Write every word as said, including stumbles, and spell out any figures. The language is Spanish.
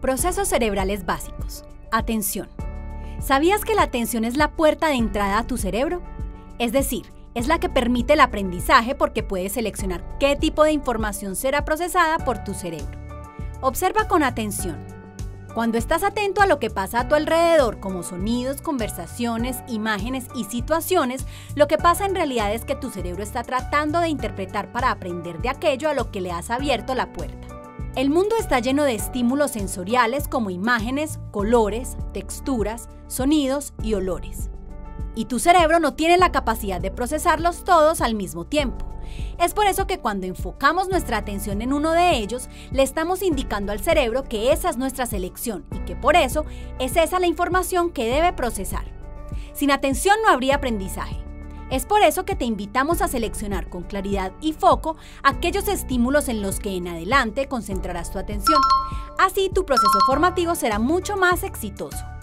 Procesos cerebrales básicos. Atención. ¿Sabías que la atención es la puerta de entrada a tu cerebro? Es decir, es la que permite el aprendizaje porque puedes seleccionar qué tipo de información será procesada por tu cerebro. Observa con atención. Cuando estás atento a lo que pasa a tu alrededor, como sonidos, conversaciones, imágenes y situaciones, lo que pasa en realidad es que tu cerebro está tratando de interpretar para aprender de aquello a lo que le has abierto la puerta. El mundo está lleno de estímulos sensoriales como imágenes, colores, texturas, sonidos y olores. Y tu cerebro no tiene la capacidad de procesarlos todos al mismo tiempo. Es por eso que cuando enfocamos nuestra atención en uno de ellos, le estamos indicando al cerebro que esa es nuestra selección y que por eso es esa la información que debe procesar. Sin atención no habría aprendizaje. Es por eso que te invitamos a seleccionar con claridad y foco aquellos estímulos en los que en adelante concentrarás tu atención. Así tu proceso formativo será mucho más exitoso.